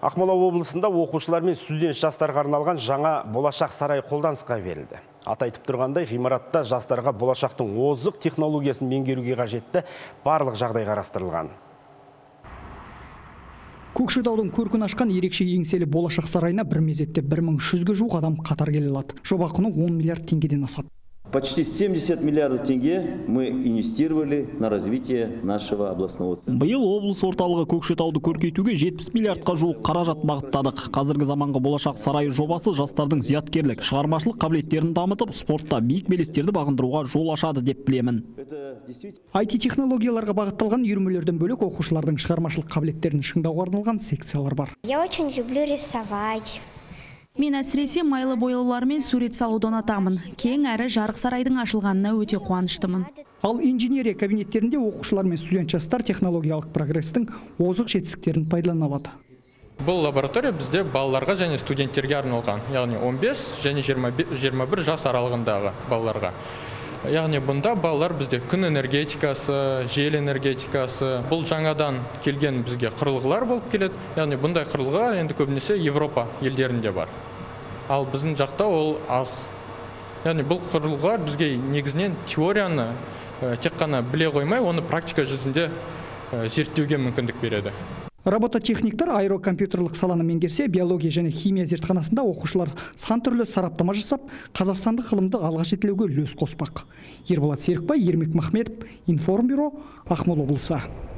Ақмола облысында оқушылар мен студент жастарға арналған жаңа болашақ сарай қолданысқа берілді. Атайтып тұрғандай, ғимаратта жастарға болашақтың озық технологиясын меңгеруге қажетті барлық жағдай қарастырылған. Көкшетаудың көркін ашқан ерекше еңселі болашақ сарайына бір мезетте 1300-ге жуық адам қатар келе алады. Жоба құны 10 миллиард теңгеден асады. Почти 70 миллиардов тенге мы инвестировали на развитие нашего областного центра. Биыл облыс орталығы Көкшетауды көркейтуге 70 миллиардқа жуық қаражат бағыттадық. Қазіргі заманғы болашақ сарайы жобасы жастардың зияткерлік, шығармашылық қабілеттерін дамытып, спортта биік белестерді бағындыруға жол ашады деп білемін. IT-технологияларға бағытталған үйірмелерден бөлек оқушылардың шығармашылық қабілеттерін шыңдауға арналған секциялар бар. Я очень люблю рисовать. Мен әсіресе майлы бояулармен сурет салуды ұнатамын. Кең әрі жарық сарайдың ашылғанына өте қуаныштымын. Ал инженерия кабинеттерінде оқушылар мен студент жастар технологиялық прогрестің озық жетістіктерін пайдалана алады. Бұл лаборатория бізде балаларға және студенттерге арналған, яғни 15 және 21 жас аралығындағы балаларға. Яғни бұнда балалар бізде күн энергетикасы, жел энергетикасы, бұл жаңадан келген бізге құрылғылар болып келеді. Яғни бұндай құрылғылар енді көбінесе Европа елдерінде бар. Ал біздің жақта ол аз. Яғни бұл құрылғылар бізге негізінен теорияны тек қана біле қоймай, оны практика жүзінде зерттеуге мүмкіндік береді. Робототехниктер аэрокомпьютерлік саланы меңгерсе, биология және химия зертханасында оқушылар сан түрлі сараптама жасап, қазақстандық ғылымды алға жетелеуге үлес қоспақ. Ерболат Серікбай, Ермек Махметов, Информбюро, Ақмола облысы.